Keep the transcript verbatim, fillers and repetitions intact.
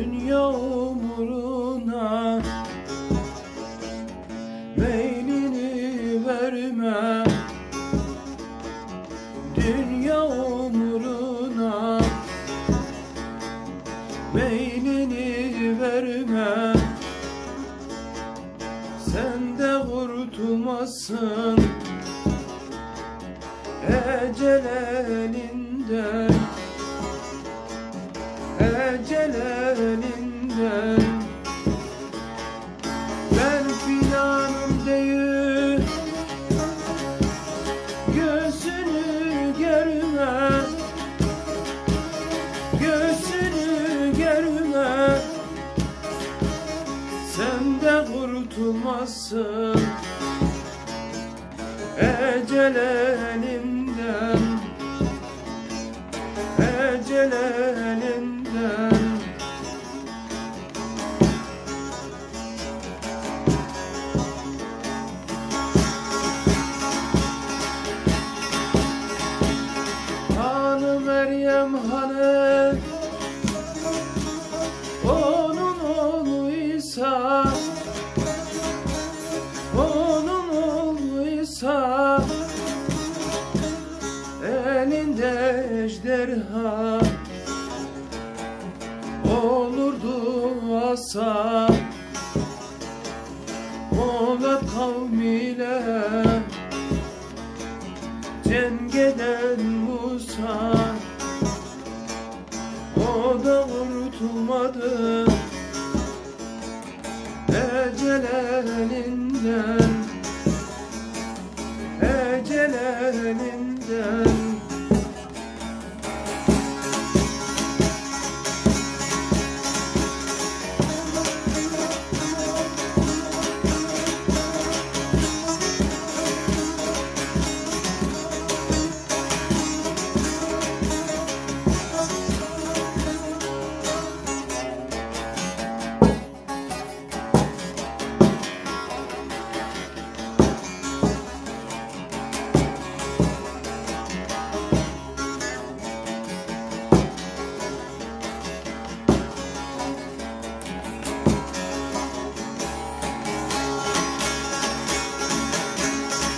Dünya umuruna meylini verme, dünya umuruna meylini verme. Sen de kurtulmazsın ecel elinden, ecel elinden. Ben filanım değil, gözünü germe, gözünü germe. Sen de kurtulmazsın ecel elinden, ecel elinden. Hanı Meryem hanı, onun oğlu İsa, onun oğlu İsa, elinde ejderha olurdu asa. Moğol kavmiyle cengeden Musa, o da kurtulmadı ecel elinden.